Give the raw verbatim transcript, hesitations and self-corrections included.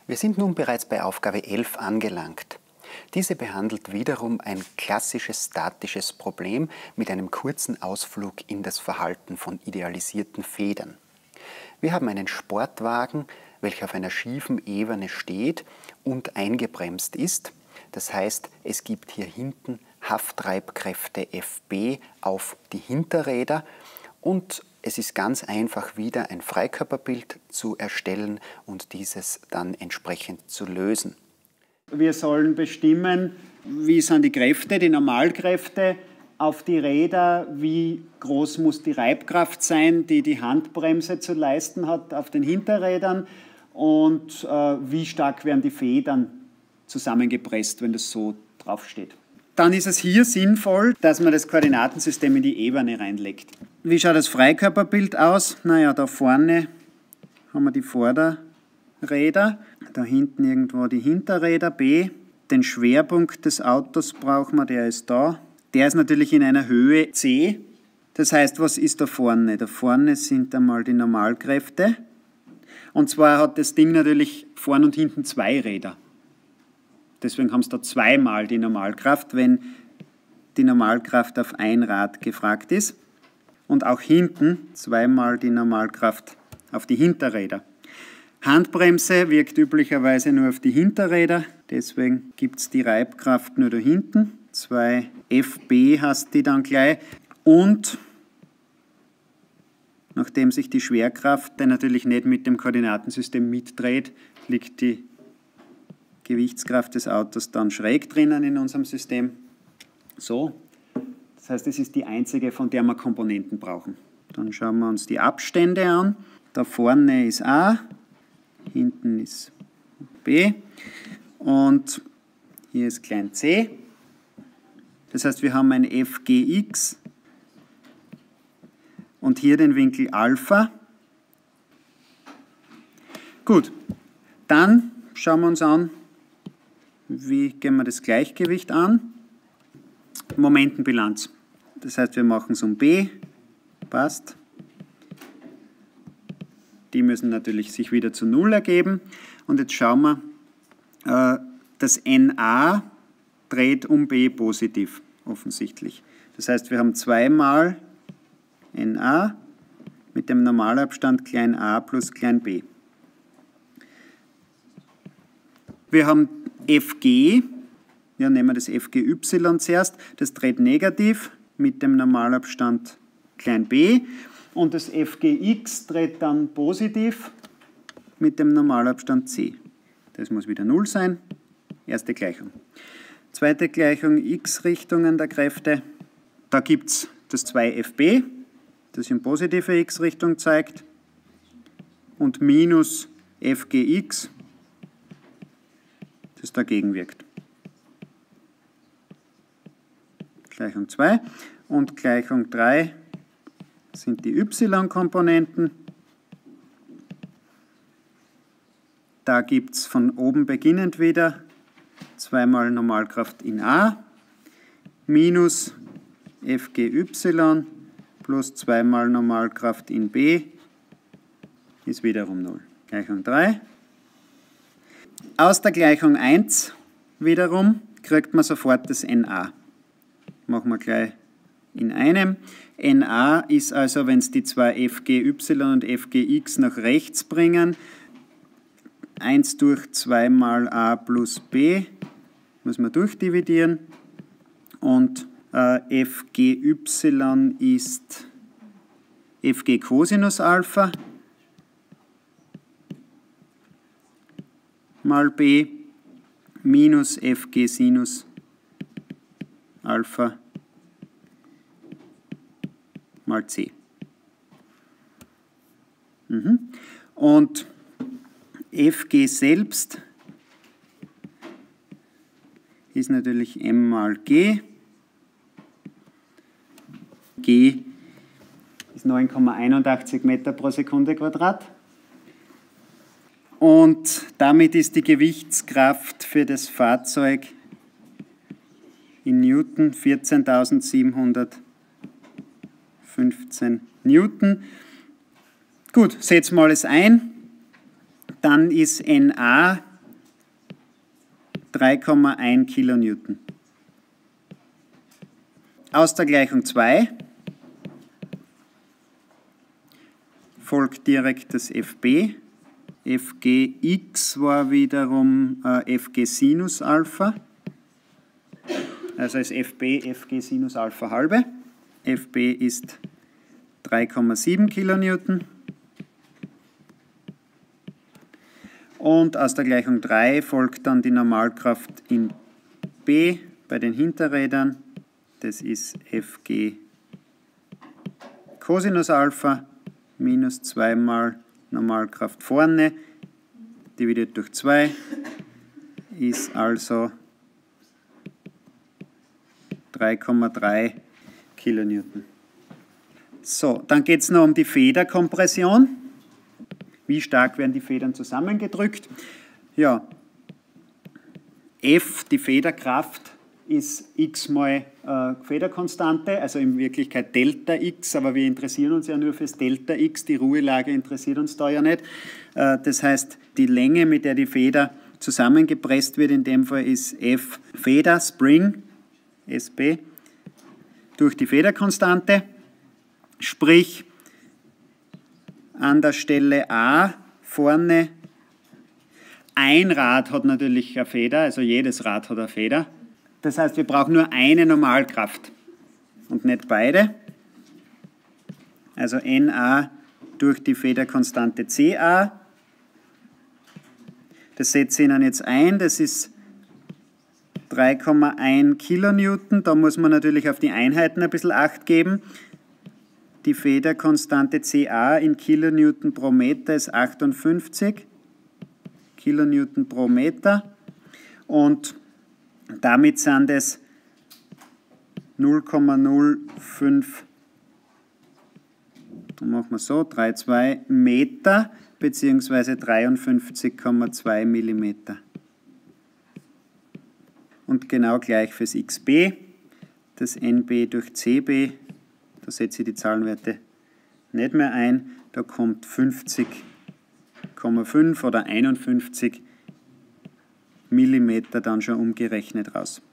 Wir sind nun bereits bei Aufgabe elf angelangt. Diese behandelt wiederum ein klassisches statisches Problem mit einem kurzen Ausflug in das Verhalten von idealisierten Federn. Wir haben einen Sportwagen, welcher auf einer schiefen Ebene steht und eingebremst ist. Das heißt, es gibt hier hinten Hafttreibkräfte F B auf die Hinterräder und es ist ganz einfach wieder ein Freikörperbild zu erstellen und dieses dann entsprechend zu lösen. Wir sollen bestimmen, wie sind die Kräfte, die Normalkräfte auf die Räder, wie groß muss die Reibkraft sein, die die Handbremse zu leisten hat auf den Hinterrädern und äh, wie stark werden die Federn zusammengepresst, wenn das so draufsteht. Dann ist es hier sinnvoll, dass man das Koordinatensystem in die Ebene reinlegt. Wie schaut das Freikörperbild aus? Naja, da vorne haben wir die Vorderräder, da hinten irgendwo die Hinterräder, B. Den Schwerpunkt des Autos brauchen wir, der ist da. Der ist natürlich in einer Höhe C. Das heißt, was ist da vorne? Da vorne sind einmal die Normalkräfte. Und zwar hat das Ding natürlich vorne und hinten zwei Räder. Deswegen haben sie da zweimal die Normalkraft, wenn die Normalkraft auf ein Rad gefragt ist. Und auch hinten zweimal die Normalkraft auf die Hinterräder. Handbremse wirkt üblicherweise nur auf die Hinterräder, deswegen gibt es die Reibkraft nur da hinten. zwei F B hast die dann gleich. Und nachdem sich die Schwerkraft dann natürlich nicht mit dem Koordinatensystem mitdreht, liegt die Gewichtskraft des Autos dann schräg drinnen in unserem System. So. Das heißt, es ist die einzige, von der wir Komponenten brauchen. Dann schauen wir uns die Abstände an. Da vorne ist A, hinten ist B und hier ist klein c. Das heißt, wir haben ein F G X und hier den Winkel Alpha. Gut, dann schauen wir uns an, wie gehen wir das Gleichgewicht an. Momentenbilanz. Das heißt, wir machen es um B, passt. Die müssen natürlich sich wieder zu Null ergeben. Und jetzt schauen wir, das N A dreht um B positiv, offensichtlich. Das heißt, wir haben zweimal N A mit dem Normalabstand klein a plus klein b. Wir haben F G, ja, nehmen wir das F G Y zuerst, das dreht negativ mit dem Normalabstand klein b und das F G X dreht dann positiv mit dem Normalabstand c. Das muss wieder null sein. Erste Gleichung. Zweite Gleichung, x-Richtungen der Kräfte. Da gibt es das zwei F B, das in positive x-Richtung zeigt, und minus F G X, das dagegen wirkt. Gleichung zwei und Gleichung drei sind die y-Komponenten. Da gibt es von oben beginnend wieder zweimal Normalkraft in A minus F G Y plus zweimal Normalkraft in B ist wiederum null. Gleichung drei. Aus der Gleichung eins wiederum kriegt man sofort das N A. Machen wir gleich in einem. N A ist also, wenn es die zwei F G Y und F G X nach rechts bringen, eins durch zwei mal A plus B, muss man durchdividieren. Und äh, F G Y ist F G Cosinus Alpha mal B minus F G Sinus Alpha mal C. Mhm. Und F G selbst ist natürlich M mal G. G ist neun Komma einundachtzig Meter pro Sekunde Quadrat. Und damit ist die Gewichtskraft für das Fahrzeug in Newton vierzehntausendsiebenhundertfünfzehn Newton. Gut, setzen wir alles ein. Dann ist N A drei Komma eins Kilonewton. Aus der Gleichung zwei folgt direkt das F B. F G x war wiederum äh, F G Sinus Alpha. Also ist F B F G Sinus Alpha halbe. F B ist drei Komma sieben Kilonewton. Und aus der Gleichung drei folgt dann die Normalkraft in B bei den Hinterrädern. Das ist F G Cosinus Alpha minus zwei mal Normalkraft vorne, dividiert durch zwei, ist also drei Komma drei Kilonewton. So, dann geht es noch um die Federkompression. Wie stark werden die Federn zusammengedrückt? Ja, F, die Federkraft, ist x mal äh, Federkonstante, also in Wirklichkeit Delta x, aber wir interessieren uns ja nur fürs Delta x, die Ruhelage interessiert uns da ja nicht. Äh, das heißt, die Länge, mit der die Feder zusammengepresst wird, in dem Fall ist F Feder, Spring, S B, durch die Federkonstante, sprich an der Stelle A vorne, ein Rad hat natürlich eine Feder, also jedes Rad hat eine Feder. Das heißt, wir brauchen nur eine Normalkraft und nicht beide. Also N A durch die Federkonstante C A. Das setze ich Ihnen jetzt ein, das ist drei Komma eins Kilonewton. Da muss man natürlich auf die Einheiten ein bisschen Acht geben. Die Federkonstante C A in Kilonewton pro Meter ist achtundfünfzig Kilonewton pro Meter. Und damit sind es null Komma null fünf, dann machen wir so, dreiunddreißig Meter bzw. dreiundfünfzig Komma zwei Millimeter. Und genau gleich fürs X B, das N B durch C B, da setze ich die Zahlenwerte nicht mehr ein, da kommt fünfzig Komma fünf oder einundfünfzig Millimeter dann schon umgerechnet raus.